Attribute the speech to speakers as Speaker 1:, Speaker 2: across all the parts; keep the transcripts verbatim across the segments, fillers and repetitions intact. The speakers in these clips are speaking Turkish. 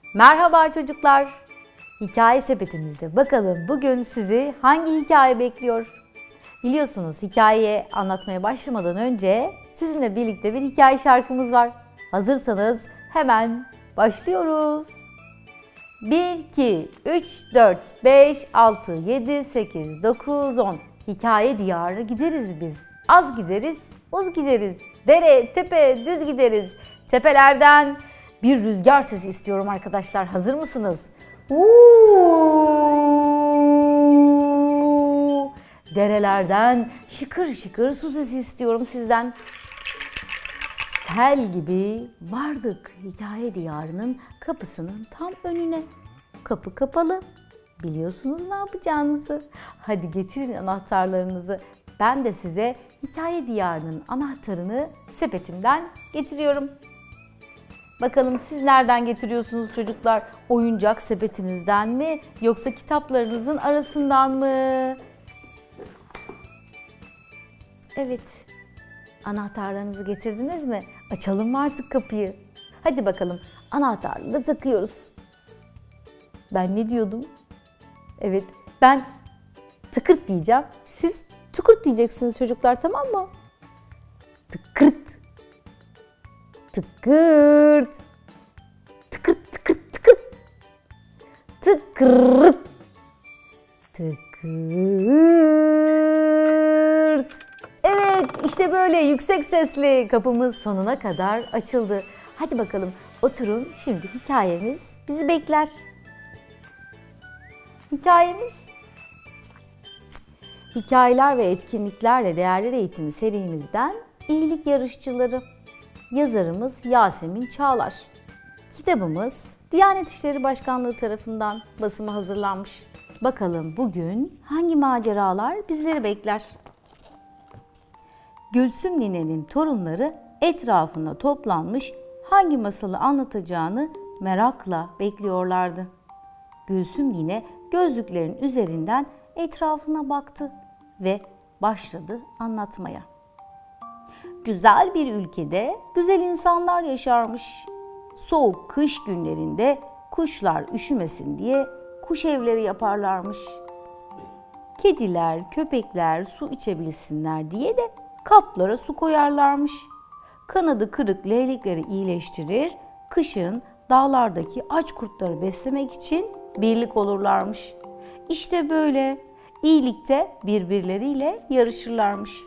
Speaker 1: Merhaba çocuklar. Hikaye sepetimizde bakalım bugün sizi hangi hikaye bekliyor? Biliyorsunuz hikaye anlatmaya başlamadan önce sizinle birlikte bir hikaye şarkımız var. Hazırsanız hemen başlıyoruz. bir, iki, üç, dört, beş, altı, yedi, sekiz, dokuz, on. Hikaye diyarı gideriz biz. Az gideriz, uz gideriz. Dere, tepe, düz gideriz. Tepelerden bir rüzgar sesi istiyorum arkadaşlar. Hazır mısınız? Uuu! Derelerden şıkır şıkır su sesi istiyorum sizden. Sel gibi vardık hikaye diyarının kapısının tam önüne. Kapı kapalı. Biliyorsunuz ne yapacağınızı. Hadi getirin anahtarlarınızı. Ben de size hikaye diyarının anahtarını sepetimden getiriyorum. Bakalım siz nereden getiriyorsunuz çocuklar? Oyuncak sepetinizden mi yoksa kitaplarınızın arasından mı? Evet. Anahtarlarınızı getirdiniz mi? Açalım mı artık kapıyı? Hadi bakalım. Anahtarını da takıyoruz. Ben ne diyordum? Evet, ben tıkırt diyeceğim. Siz tıkırt diyeceksiniz çocuklar, tamam mı? Tıkırt. Tıkırt. Tıkırt tıkırt tıkırt. Tıkırt. Tıkırt. Evet, işte böyle yüksek sesli kapımız sonuna kadar açıldı. Hadi bakalım oturun, şimdi hikayemiz bizi bekler. Hikayemiz Hikayeler ve etkinliklerle değerler eğitimi serimizden iyilik yarışçıları. Yazarımız Yasemin Çağlar. Kitabımız Diyanet İşleri Başkanlığı tarafından basıma hazırlanmış. Bakalım bugün hangi maceralar bizleri bekler? Gülsüm ninenin torunları etrafına toplanmış hangi masalı anlatacağını merakla bekliyorlardı. Gülsüm nine gözlüklerin üzerinden etrafına baktı ve başladı anlatmaya. Güzel bir ülkede güzel insanlar yaşarmış. Soğuk kış günlerinde kuşlar üşümesin diye kuş evleri yaparlarmış. Kediler, köpekler su içebilsinler diye de kaplara su koyarlarmış. Kanadı kırık leylekleri iyileştirir, kışın dağlardaki aç kurtları beslemek için birlik olurlarmış. İşte böyle iyilikte birbirleriyle yarışırlarmış.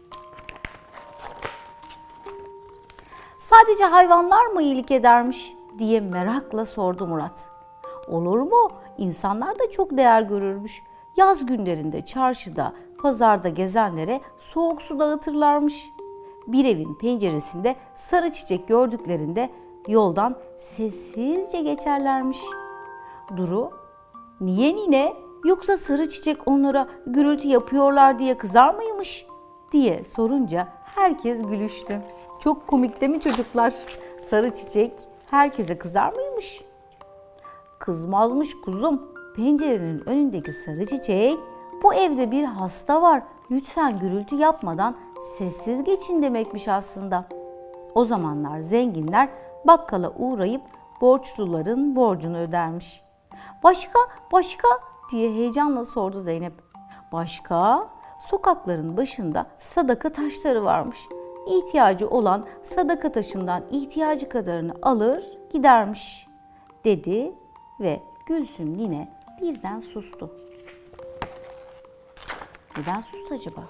Speaker 1: Sadece hayvanlar mı iyilik edermiş diye merakla sordu Murat. Olur mu? İnsanlar da çok değer görürmüş. Yaz günlerinde çarşıda, pazarda gezenlere soğuk su dağıtırlarmış. Bir evin penceresinde sarı çiçek gördüklerinde yoldan sessizce geçerlermiş. Duru, niye nine, yoksa sarı çiçek onlara gürültü yapıyorlar diye kızar mıymış diye sorunca herkes gülüştü. Çok komik değil mi çocuklar? Sarı çiçek herkese kızar mıymış? Kızmazmış kuzum. Pencerenin önündeki sarı çiçek, bu evde bir hasta var. Lütfen gürültü yapmadan sessiz geçin demekmiş aslında. O zamanlar zenginler bakkala uğrayıp borçluların borcunu ödermiş. Başka, başka diye heyecanla sordu Zeynep. Başka? Sokakların başında sadaka taşları varmış. İhtiyacı olan sadaka taşından ihtiyacı kadarını alır gidermiş dedi ve Gülsüm nine birden sustu. Neden sustu acaba?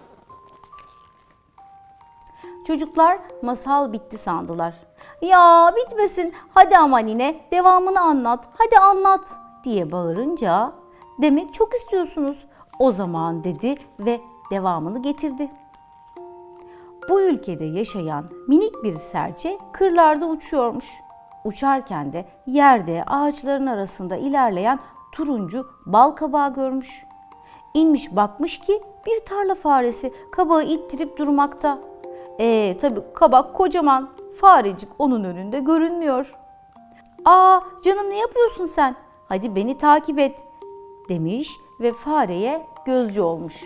Speaker 1: Çocuklar masal bitti sandılar. Ya bitmesin, hadi ama nine devamını anlat, hadi anlat diye bağırınca demek çok istiyorsunuz. O zaman dedi ve devamını getirdi. Bu ülkede yaşayan minik bir serçe kırlarda uçuyormuş. Uçarken de yerde ağaçların arasında ilerleyen turuncu bal kabağı görmüş. İnmiş bakmış ki bir tarla faresi kabağı ittirip durmakta. Ee tabii kabak kocaman, farecik onun önünde görünmüyor. Aa canım ne yapıyorsun sen? Hadi beni takip et demiş ve fareye gözcü olmuş.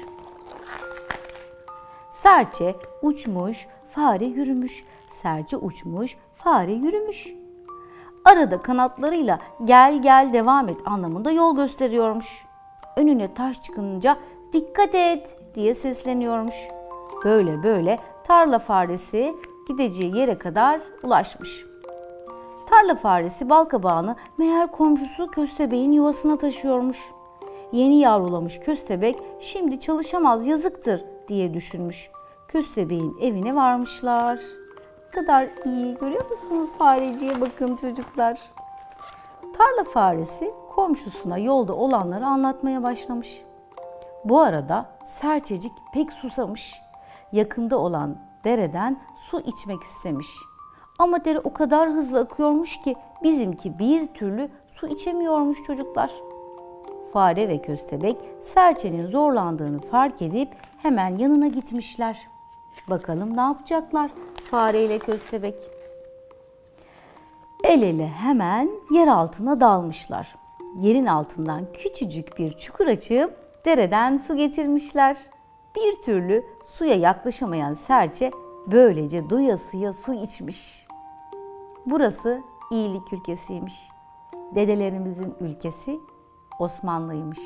Speaker 1: Serçe uçmuş, fare yürümüş. Serçe uçmuş, fare yürümüş. Arada kanatlarıyla gel gel devam et anlamında yol gösteriyormuş. Önüne taş çıkınca dikkat et diye sesleniyormuş. Böyle böyle tarla faresi gideceği yere kadar ulaşmış. Tarla faresi balkabağını meğer komşusu köstebeğin yuvasına taşıyormuş. Yeni yavrulamış köstebek şimdi çalışamaz yazıktır diye düşünmüş. Köstebeğin evine varmışlar. Ne kadar iyi, görüyor musunuz fareciye, bakın çocuklar. Tarla faresi komşusuna yolda olanları anlatmaya başlamış. Bu arada serçecik pek susamış. Yakında olan dereden su içmek istemiş. Ama dere o kadar hızlı akıyormuş ki bizimki bir türlü su içemiyormuş çocuklar. Fare ve köstebek serçenin zorlandığını fark edip hemen yanına gitmişler. Bakalım ne yapacaklar fare ile köstebek? El ele hemen yer altına dalmışlar. Yerin altından küçücük bir çukur açıp dereden su getirmişler. Bir türlü suya yaklaşamayan serçe böylece doyasıya su içmiş. Burası iyilik ülkesiymiş. Dedelerimizin ülkesi Osmanlı'ymış.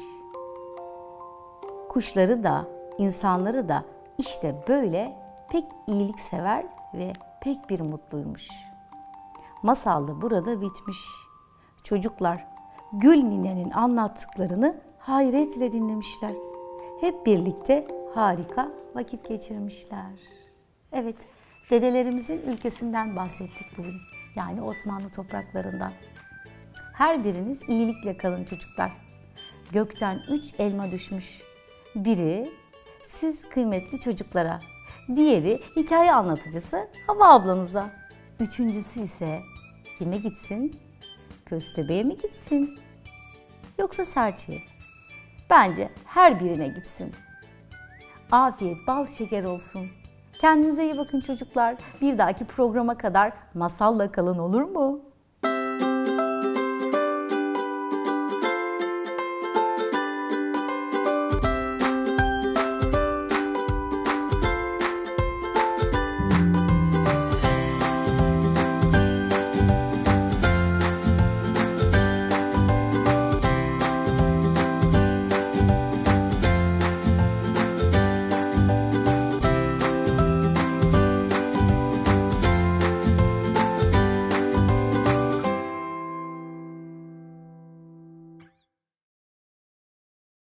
Speaker 1: Kuşları da, insanları da işte böyle pek iyiliksever ve pek bir mutluymuş. Masal da burada bitmiş. Çocuklar Gül ninenin anlattıklarını hayretle dinlemişler. Hep birlikte harika vakit geçirmişler. Evet, dedelerimizin ülkesinden bahsettik bugün. Yani Osmanlı topraklarından. Her biriniz iyilikle kalın çocuklar. Gökten üç elma düşmüş. Biri siz kıymetli çocuklara, diğeri hikaye anlatıcısı Hava ablanıza. Üçüncüsü ise kime gitsin? Köstebeğe mi gitsin? Yoksa serçeye? Bence her birine gitsin. Afiyet, bal şeker olsun. Kendinize iyi bakın çocuklar. Bir dahaki programa kadar masalla kalın, olur mu?